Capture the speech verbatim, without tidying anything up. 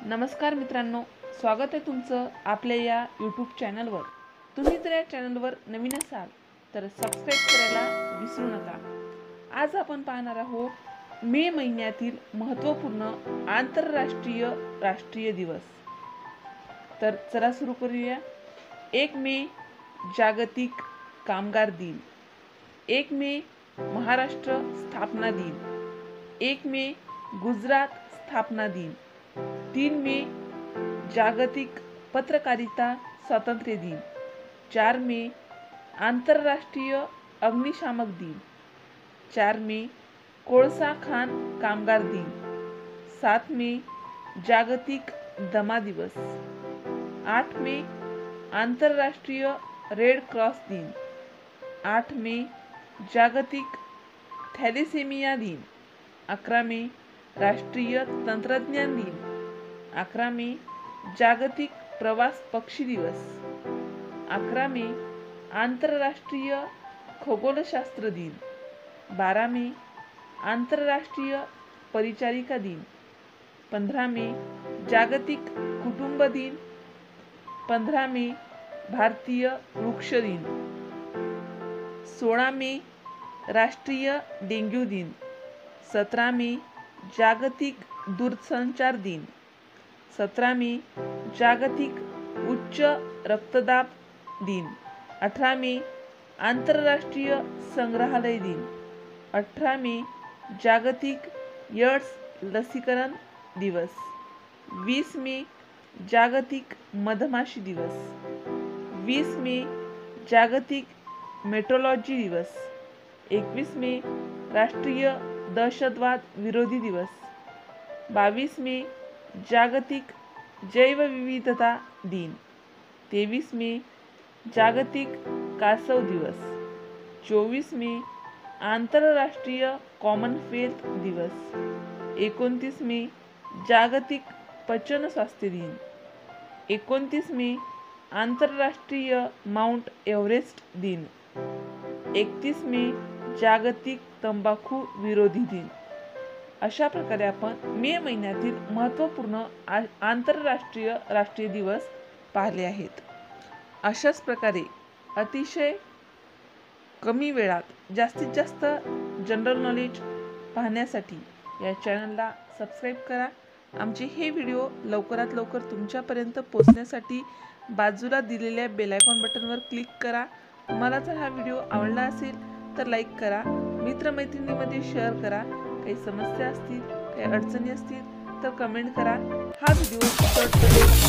नमस्कार मित्रांनो, स्वागत आहे तुमचं आपल्या या यूट्यूब चॅनलवर। तुम्ही जर या चॅनलवर नवीन असाल तर सबस्क्राइब करायला विसरू नका। आज आपण पाहणार आहोत मे महिन्यातील महत्त्वपूर्ण आंतरराष्ट्रीय राष्ट्रीय दिवस। तर चला सुरू करूया। एक मे जागतिक कामगार दिन, एक मे महाराष्ट्र स्थापना दिन, एक मे गुजरात स्थापना दिन, तीन मे जागतिक पत्रकारिता स्वातंत्र्य दिन, चार मे आंतरराष्ट्रीय अग्निशामक दिन, चार मे कोळसा खाण कामगार दिन, सात मे जागतिक दमा दिवस, आठ मे आंतरराष्ट्रीय रेड क्रॉस दिन, आठ मे जागतिक थॅलेसेमिया दिन, अकरा मे राष्ट्रीय तंत्रज्ञान दिन, अकरा मे जागतिक प्रवास पक्षी दिवस, अकरा मे आंतरराष्ट्रीय खगोलशास्त्र दिन, बारा मे आंतरराष्ट्रीय परिचारिका दिन, पंधरा मे जागतिक कुटुंब दिन, पंधरा मे भारतीय वृक्ष दिन, सोळा मे राष्ट्रीय डेंग्यू दिन, सतरा मे जागतिक दूरसंचार दिन, सतरा मे जागतिक उच्च रक्तदाब दिन, अठरा मे आंतरराष्ट्रीय संग्रहालय दिन, अठरा मे जागतिक एड्स लसीकरण दिवस, वीस मे जागतिक मधमाशी दिवस, वीस मे जागतिक मेट्रोलॉजी दिवस, एकवीस मे राष्ट्रीय दहशतवाद विरोधी दिवस, बावीस मे जागतिक जैवविविधता दिन, तेवीस मे जागतिक कासव दिवस, चोवीस मे आंतरराष्ट्रीय कॉमनवेल्थ दिवस, एकोणतीस मे जागतिक पचन स्वास्थ्य दिन, एकोणतीस मे आंतरराष्ट्रीय माउंट एव्हरेस्ट दिन, एकतीस मे जागतिक तंबाखू विरोधी दिन। अशा प्रकारे आपण मे महिन्यातील महत्त्वपूर्ण आंतरराष्ट्रीय राष्ट्रीय दिवस पाहिले आहेत। अशाच प्रकारे अतिशय कमी वेळात जास्तीत जास्त जनरल नॉलेज पाहण्यासाठी या चॅनलला सबस्क्राइब करा। आमचे हे व्हिडिओ लवकरात लवकर तुमच्यापर्यंत पोहोचण्यासाठी बाजूला दिलेल्या बेल आयकॉन बटनवर क्लिक करा। तुम्हाला जर हा व्हिडिओ आवडला असेल तर लाईक करा, मित्रमैत्रिणींमध्ये शेअर करा। काही समस्या असतील, काही अडचणी असतील तर कमेंट करा। हा व्हिडिओ